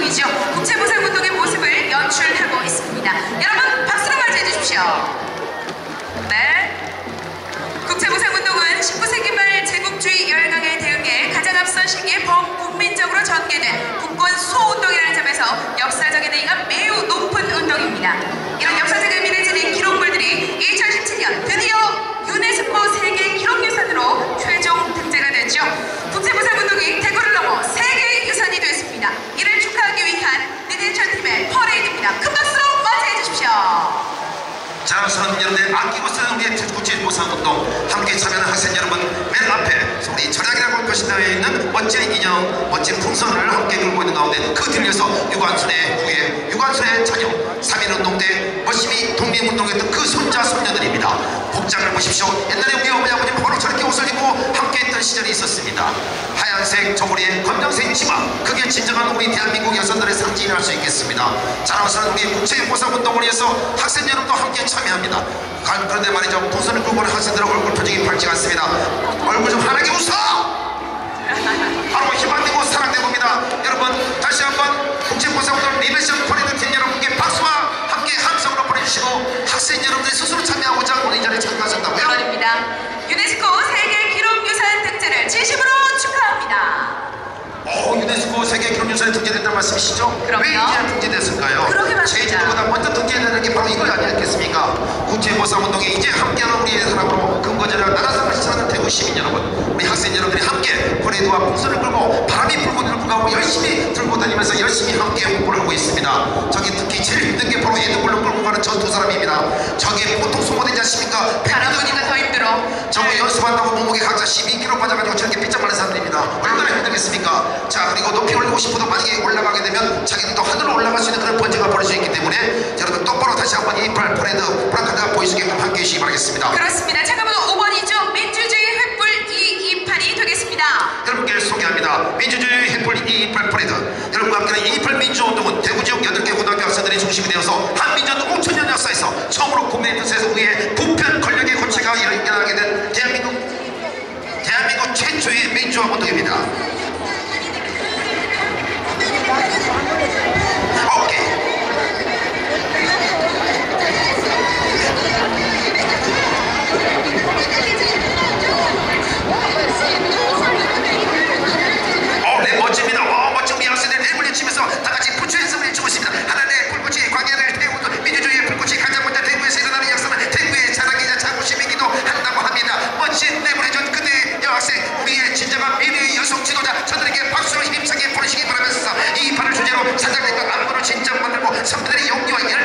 운동이죠. 국제보상운동의 모습을 연출하고 있습니다. 여러분 박수로 맞이해 주십시오. 네. 국제보상운동은 19세기 말 제국주의 열강에 대응해 가장 앞선 시기에 범국민적으로 전개된 국권 수호운동이라는 점에서 역사적인 의의가 매우 높은 운동입니다. 이런 역사적 의미를 지닌 기록물들이 2017년 드디어 유네스코 세계 기록유산으로 최종 등재가 됐죠. 국제보상운동이 대구를 넘어 세계유산이 됐습니다. 이를 축하하기 위한 리덴셜팀의 퍼레이드입니다. 큰 박수로 맞이해 주십시오. 자랑스러운 여러분의 아끼고 쓰는 우리의 국제보상운동 함께 참여하는 학생 여러분, 맨 앞에 우리 절약이라고 할 것이다 있는 멋진 인형, 멋진 풍선을 함께 들고 있는 가운데 그 뒤에서 유관순의 후예, 유관순의 자녀 3.1운동 때 열심히 독립운동했던 그 손자 손녀들입니다. 복장을 보십시오. 옛날에 우리 어머니 아버님 바로 저렇게 옷을 입고 함께 했던 시절이 있었습니다. 하얀색 저고리에 검정색 치마, 그게 진정한 우리 대한민국 여성들의 상징이라 할 수 있겠습니다. 자랑스러운 우리 국제보상운동을 위해서 학생 여러분도 함께 참여합니다. 그런데 말이죠, 풍선을 끌고 오는 학생들의 얼굴 표정이 밝지 않습니다. 얼굴 좀 환하게 웃어! 바로 희망되고 사랑되고입니다. 여러분 다시 한번 국제보상운동 리베션 퍼레이드 팀 여러분께 박수와 함께 함성으로 보내주시고 학생 여러분들이 스스로 참여하고자 오늘 이 자리에 참가하셨다고요? 그렇습니다. 유네스코 세계 기록유산 등재를 진심으로 축하합니다. 유네스코 세계 기록유산에 등재됐다는 말씀이시죠? 그럼요. 왜 이제 등재됐을까요? 그러게 말입니다. 제주도보다 먼저 등재되는 게 바로 이거 아니겠습니까? 국제보상운동에 이제 함께하는 우리의 사람으로 근거자를 나라상을 실천하는 대구 시민 여러분, 우리 학생 여러분들이 함께 퍼레이드와 풍선을 끌고 바람이 불고 들고 가고 열심히 들고 다니면서 열심히 함께 홍보를 하고 있습니다. 저기 특히 제일 힘든 게 바로 애드불로 끌고 가는 전투 사람입니다. 저게 보통 소모되지 않습니까? 바람도니까 더 힘들어. 저거 연습한다고 몸무게 각자 12kg 빠져가지고 저렇게 삐쩍 마른 사람들입니다. 얼마나 힘들겠습니까? 자, 그리고 높이 올리고 싶어도 만약에 올라가게 되면 자기들도 하늘로 올라갈 수 있는 그런 번제가 벌어져 있기 때문에 여러분 똑바로 다시 한번 이 퍼레이드 프랑카드가 보이시게끔 함께 해주시기 바라겠습니다. 그렇습니다. 참가번호 5번이죠. 민주주의 횃불 228이 되겠습니다. 여러분께 소개합니다. 민주주의 횃불 228 퍼레이드. 여러분과 함께하는 228 민주운동은 대구 지역 8개 고등학교 학생들이 중심이 되어서 한민족 5천년 역사에서 처음으로 국민의 뜻에 의해 부패한 권력의 고체가 일어나게 된 대한민국 최초의 민주화 운동입니다. 오케이. 네, 멋집니다. 멋진 우리 학생들 헬멧을 치면서 다 같이 부처의 숨을 주고 있습니다. 하나님의 불꽃이 광야를 태우고 민주주의의 불꽃이 가장 먼저 대구에서 일어나는 역사는 대구의 자랑이자 자부심이기도 한다고 합니다. 멋진 내보내준 그대의 여학생, 우리의 진정한 미래의 여성 지도자, 저들에게 박수로 힘차게 보내시기 바라면서 이 판을 주제로 사장님과 안무를 진정 만들고 선배들의 용기와